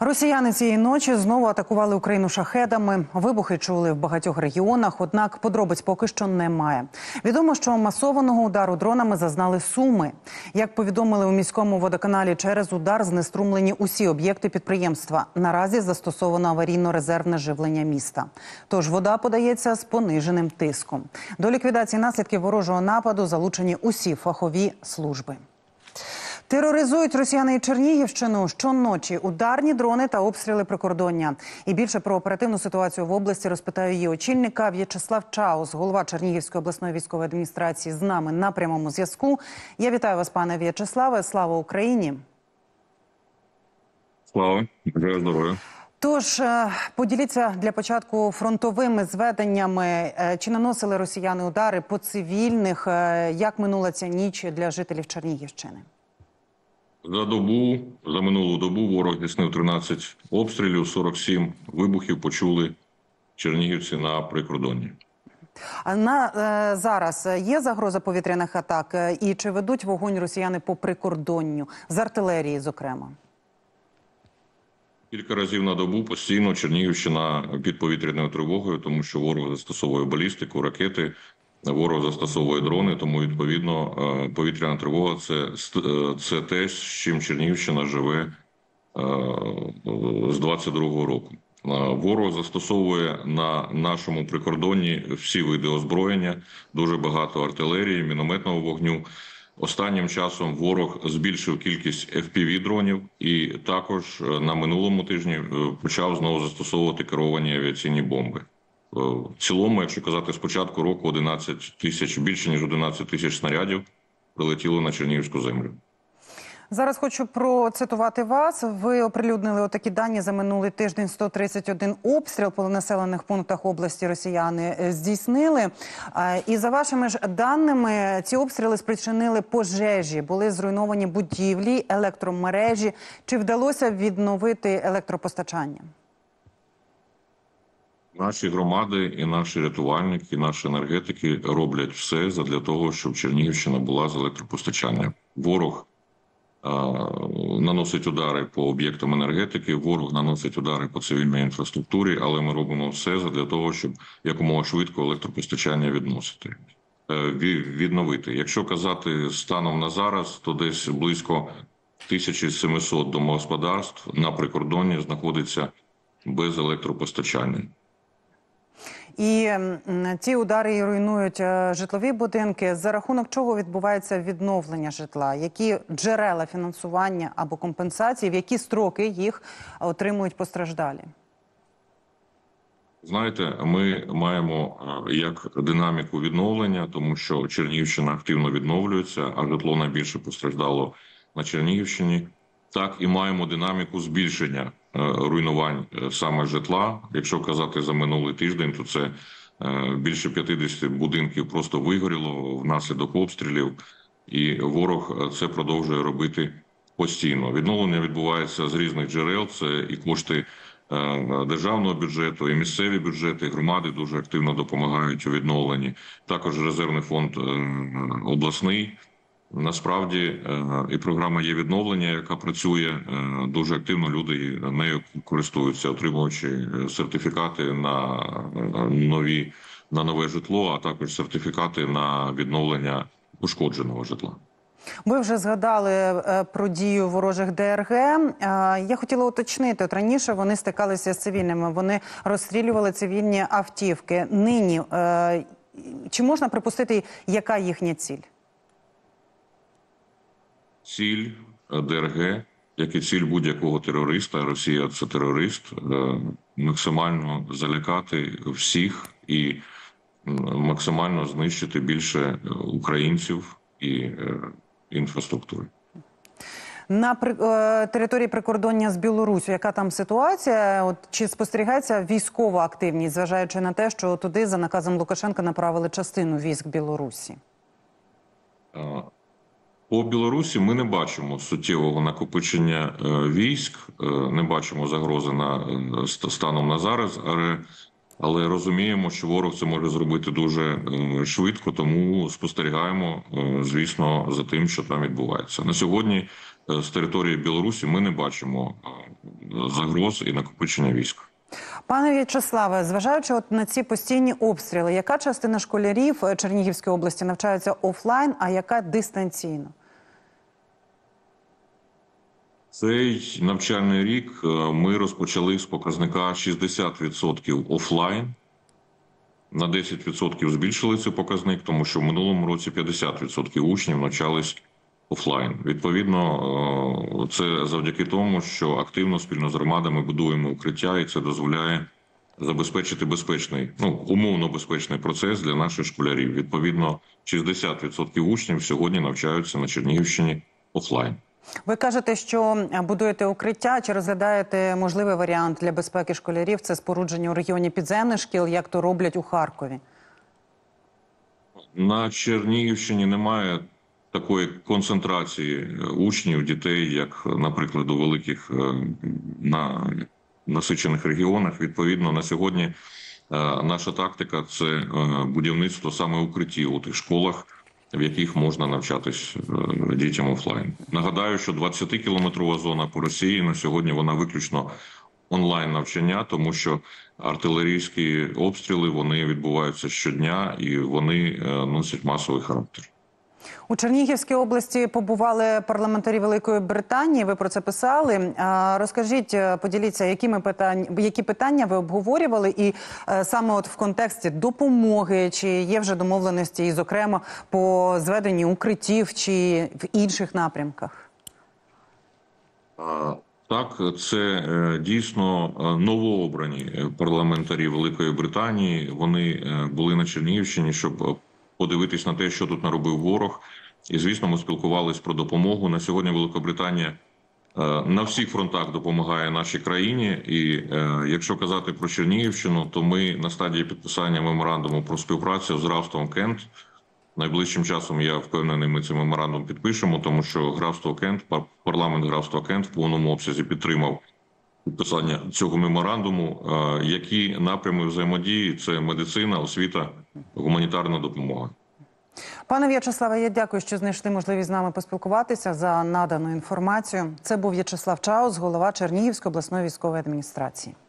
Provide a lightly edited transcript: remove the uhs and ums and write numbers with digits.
Росіяни цієї ночі знову атакували Україну шахедами. Вибухи чули в багатьох регіонах, однак подробиць поки що немає. Відомо, що масованого удару дронами зазнали Суми. Як повідомили у міському водоканалі, через удар знеструмлені усі об'єкти підприємства. Наразі застосовано аварійно-резервне живлення міста. Тож вода подається з пониженим тиском. До ліквідації наслідків ворожого нападу залучені усі фахові служби. Тероризують росіяни і Чернігівщину. Щоночі ударні дрони та обстріли прикордоння. І більше про оперативну ситуацію в області розпитаю її очільника. В'ячеслав Чаус, голова Чернігівської обласної військової адміністрації, з нами на прямому зв'язку. Я вітаю вас, пане В'ячеславе. Слава Україні! Слава, бажаю здоров'я. Тож, поділіться для початку фронтовими зведеннями. Чи наносили росіяни удари по цивільних? Як минула ця ніч для жителів Чернігівщини? За минулу добу ворог здійснив 13 обстрілів, 47 вибухів почули чернігівці на прикордонні. А зараз є загроза повітряних атак? І чи ведуть вогонь росіяни по прикордонню, з артилерії, зокрема? Кілька разів на добу постійно Чернігівщина під повітряною тривогою, тому що ворог застосовує балістику, ракети, ворог застосовує дрони, тому, відповідно, повітряна тривога – це те, з чим Чернігівщина живе з 22-го року. Ворог застосовує на нашому прикордонні всі види озброєння, дуже багато артилерії, мінометного вогню. Останнім часом ворог збільшив кількість FPV-дронів і також на минулому тижні почав знову застосовувати керовані авіаційні бомби. В цілому, якщо казати, з початку року 11 тисяч, більше ніж 11 тисяч снарядів прилетіло на Чернігівську землю. Зараз хочу процитувати вас. Ви оприлюднили отакі дані: за минулий тиждень 131 обстріл по населених пунктах області росіяни здійснили. І за вашими ж даними, ці обстріли спричинили пожежі, були зруйновані будівлі, електромережі. Чи вдалося відновити електропостачання? Наші громади і наші рятувальники, і наші енергетики роблять все задля того, щоб Чернігівщина була з електропостачанням. Ворог наносить удари по об'єктам енергетики, ворог наносить удари по цивільній інфраструктурі, але ми робимо все задля того, щоб якомога швидко електропостачання відновити. Якщо казати станом на зараз, то десь близько 1700 домогосподарств на прикордонні знаходиться без електропостачання. І ці удари руйнують житлові будинки. За рахунок чого відбувається відновлення житла? Які джерела фінансування або компенсації, в які строки їх отримують постраждалі? Знаєте, ми маємо як динаміку відновлення, тому що Чернігівщина активно відновлюється, а житло найбільше постраждало на Чернігівщині. Так і маємо динаміку збільшення руйнувань саме житла. Якщо казати за минулий тиждень, то це більше 50 будинків просто вигоріло внаслідок обстрілів, і ворог це продовжує робити постійно. Відновлення відбувається з різних джерел, це і кошти державного бюджету, і місцеві бюджети, і громади дуже активно допомагають у відновленні. Також резервний фонд обласний. Насправді і програма «Є відновлення», яка працює дуже активно, люди нею користуються, отримуючи сертифікати на нове житло, а також сертифікати на відновлення пошкодженого житла. Ви вже згадали про дію ворожих ДРГ. Я хотіла уточнити, от раніше вони стикалися з цивільними, вони розстрілювали цивільні автівки. Нині, чи можна припустити, яка їхня ціль? Ціль ДРГ, як і ціль будь-якого терориста, Росія – це терорист, максимально залякати всіх і максимально знищити більше українців і інфраструктури. На території прикордоння з Білоруссю, яка там ситуація? От, чи спостерігається військова активність, зважаючи на те, що туди за наказом Лукашенка направили частину військ Білорусі? По Білорусі ми не бачимо суттєвого накопичення військ, не бачимо загрози станом на зараз, але розуміємо, що ворог це може зробити дуже швидко, тому спостерігаємо, звісно, за тим, що там відбувається. На сьогодні з території Білорусі ми не бачимо загроз і накопичення військ. Пане В'ячеславе, зважаючи на ці постійні обстріли, яка частина школярів Чернігівської області навчаються офлайн, а яка дистанційно? Цей навчальний рік ми розпочали з показника 60% офлайн. На 10% збільшили цей показник, тому що в минулому році 50% учнів навчались офлайн. Відповідно, це завдяки тому, що активно спільно з громадами будуємо укриття, і це дозволяє забезпечити безпечний, умовно безпечний процес для наших школярів. Відповідно, 60% учнів сьогодні навчаються на Чернігівщині офлайн. Ви кажете, що будуєте укриття. Чи розглядаєте можливий варіант для безпеки школярів – це спорудження у регіоні підземних шкіл, як то роблять у Харкові? На Чернігівщині немає такої концентрації учнів, дітей, як, наприклад, у великих насичених регіонах. Відповідно, на сьогодні наша тактика – це будівництво саме укриттів у тих школах, в яких можна навчатись дітям офлайн. Нагадаю, що 20-кілометрова зона по Росії на сьогодні вона виключно онлайн-навчання, тому що артилерійські обстріли, вони відбуваються щодня і вони носять масовий характер. У Чернігівській області побували парламентарі Великої Британії, ви про це писали. Розкажіть, поділіться, які питання ви обговорювали і саме от в контексті допомоги, чи є вже домовленості, і зокрема по зведенню укриттів чи в інших напрямках? Так, це дійсно новообрані парламентарі Великої Британії. Вони були на Чернігівщині, щоб подивитись на те, що тут наробив ворог. І, звісно, ми спілкувалися про допомогу. На сьогодні Великобританія на всіх фронтах допомагає нашій країні. І якщо казати про Чернігівщину, то ми на стадії підписання меморандуму про співпрацю з графством Кент. Найближчим часом, я впевнений, ми цей меморандум підпишемо, тому що графство Кент, парламент графства Кент в повному обсязі підтримав підписання цього меморандуму. Які напрями взаємодії – це медицина, освіта, гуманітарна допомога. Пане В'ячеславе, я дякую, що знайшли можливість з нами поспілкуватися, за надану інформацію. Це був В'ячеслав Чаус, голова Чернігівської обласної військової адміністрації.